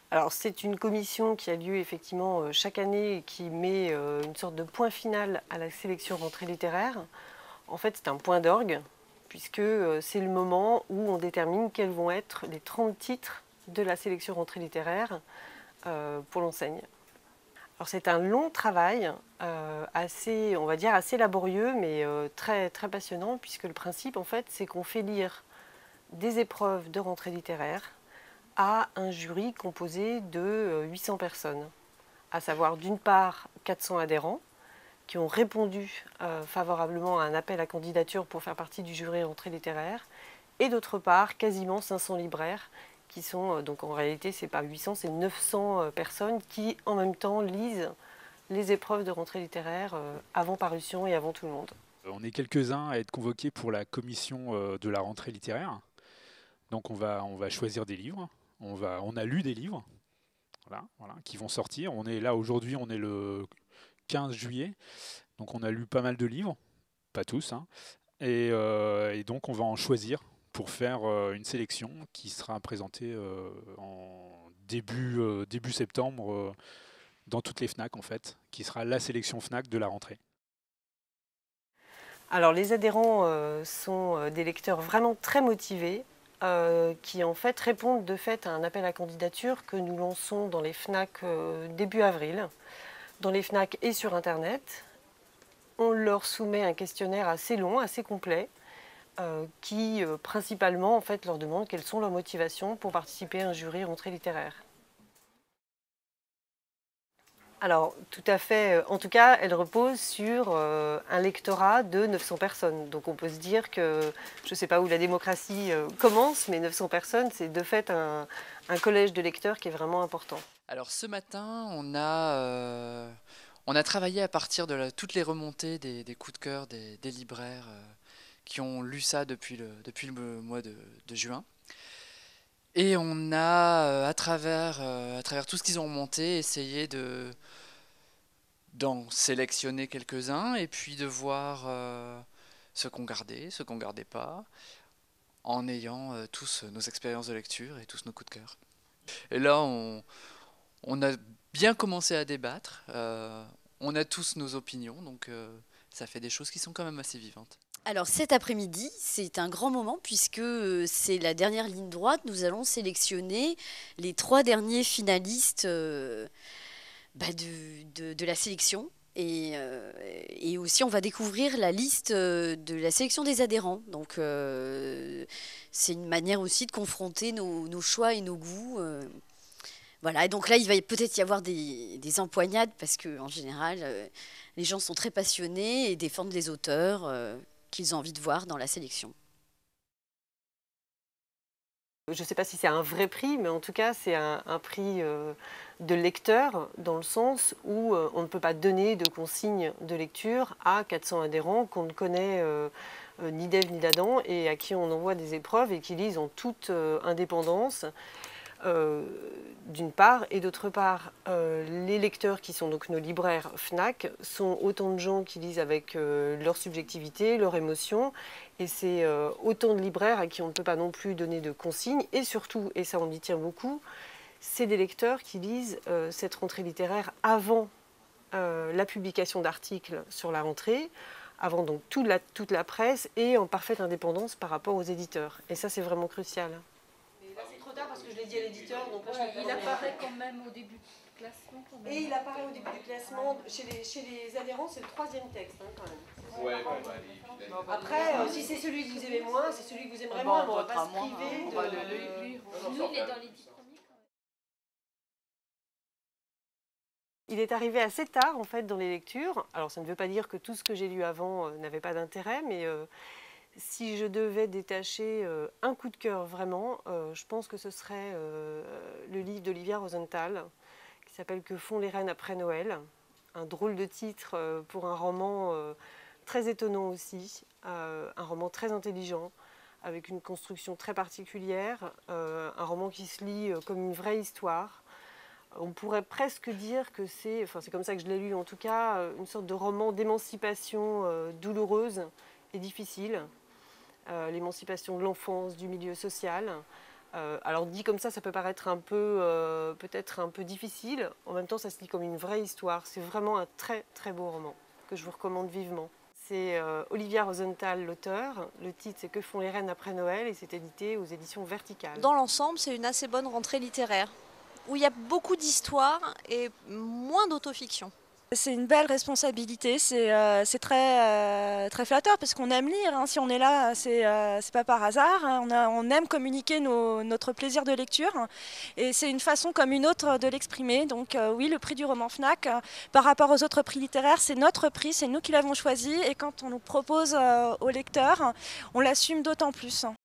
Alors c'est une commission qui a lieu effectivement chaque année et qui met une sorte de point final à la sélection rentrée littéraire. En fait c'est un point d'orgue puisque c'est le moment où on détermine quels vont être les 30 titres de la sélection rentrée littéraire pour l'enseigne. Alors c'est un long travail, assez, on va dire assez laborieux mais très, très passionnant puisque le principe en fait c'est qu'on fait lire des épreuves de rentrée littéraire à un jury composé de 800 personnes, à savoir d'une part 400 adhérents qui ont répondu favorablement à un appel à candidature pour faire partie du jury rentrée littéraire, et d'autre part quasiment 500 libraires qui sont, donc en réalité c'est pas 800, c'est 900 personnes qui en même temps lisent les épreuves de rentrée littéraire avant parution et avant tout le monde. On est quelques-uns à être convoqués pour la commission de la rentrée littéraire. Donc on va choisir des livres. On a lu des livres voilà, qui vont sortir. On est là aujourd'hui, on est le 15 juillet. Donc on a lu pas mal de livres, pas tous, hein. Et donc on va en choisir pour faire une sélection qui sera présentée en début septembre dans toutes les FNAC en fait, qui sera la sélection FNAC de la rentrée. Alors les adhérents sont des lecteurs vraiment très motivés qui en fait répondent de fait à un appel à candidature que nous lançons dans les FNAC début avril, dans les FNAC et sur internet. On leur soumet un questionnaire assez long, assez complet, qui principalement en fait leur demande quelles sont leurs motivations pour participer à un jury rentrée littéraire. Alors, tout à fait. En tout cas, elle repose sur un lectorat de 900 personnes. Donc on peut se dire que, je ne sais pas où la démocratie commence, mais 900 personnes, c'est de fait un collège de lecteurs qui est vraiment important. Alors ce matin, on a travaillé à partir de toutes les remontées des coups de cœur des libraires qui ont lu ça depuis le mois de juin. Et on a, à travers tout ce qu'ils ont remonté, essayé d'en sélectionner quelques-uns et puis de voir ce qu'on gardait pas, en ayant tous nos expériences de lecture et tous nos coups de cœur. Et là, on a bien commencé à débattre, on a tous nos opinions, donc ça fait des choses qui sont quand même assez vivantes. Alors cet après-midi, c'est un grand moment puisque c'est la dernière ligne droite. Nous allons sélectionner les 3 derniers finalistes de la sélection. Et aussi, on va découvrir la liste de la sélection des adhérents. Donc, c'est une manière aussi de confronter nos choix et nos goûts. Voilà, et donc là, il va peut-être y avoir des empoignades parce qu'en général, les gens sont très passionnés et défendent les auteurs qu'ils ont envie de voir dans la sélection. Je ne sais pas si c'est un vrai prix, mais en tout cas, c'est un prix de lecteur, dans le sens où on ne peut pas donner de consignes de lecture à 400 adhérents qu'on ne connaît ni d'Ève ni d'Adam et à qui on envoie des épreuves et qui lisent en toute indépendance. D'une part, et d'autre part, les lecteurs qui sont donc nos libraires FNAC sont autant de gens qui lisent avec leur subjectivité, leur émotion, et c'est autant de libraires à qui on ne peut pas non plus donner de consignes, et surtout, et ça on y tient beaucoup, c'est des lecteurs qui lisent cette rentrée littéraire avant la publication d'articles sur la rentrée, avant donc toute la presse, et en parfaite indépendance par rapport aux éditeurs, et ça c'est vraiment crucial. Parce que je l'ai dit à l'éditeur, donc il apparaît quand même au début du classement. Et il apparaît au début du classement. Chez les adhérents, c'est le 3e texte, hein, quand même. Ouais, Après, si c'est celui que vous aimez moins, c'est celui que vous aimerez moins, mais on ne va pas se priver on de... va le lire. Nous, il est dans les 10 premiers. Il est arrivé assez tard, en fait, dans les lectures. Alors, ça ne veut pas dire que tout ce que j'ai lu avant n'avait pas d'intérêt, mais si je devais détacher un coup de cœur vraiment, je pense que ce serait le livre d'Olivia Rosenthal, qui s'appelle « Que font les reines après Noël ?» Un drôle de titre pour un roman très étonnant aussi, un roman très intelligent, avec une construction très particulière, un roman qui se lit comme une vraie histoire. On pourrait presque dire que c'est comme ça que je l'ai lu en tout cas, une sorte de roman d'émancipation douloureuse et difficile. L'émancipation de l'enfance, du milieu social, Alors dit comme ça peut paraître un peu, peut-être un peu difficile. En même temps, ça se lit comme une vraie histoire. C'est vraiment un très très beau roman que je vous recommande vivement. C'est Olivia Rosenthal, l'auteur. Le titre, c'est Que font les reines après Noël et c'est édité aux éditions Verticales. Dans l'ensemble, c'est une assez bonne rentrée littéraire, où il y a beaucoup d'histoires et moins d'autofiction. C'est une belle responsabilité, c'est très flatteur parce qu'on aime lire. Hein. Si on est là, c'est pas par hasard. Hein. On aime communiquer notre plaisir de lecture et c'est une façon comme une autre de l'exprimer. Donc oui, le prix du roman Fnac, par rapport aux autres prix littéraires, c'est notre prix, c'est nous qui l'avons choisi et quand on nous propose aux lecteurs, on l'assume d'autant plus.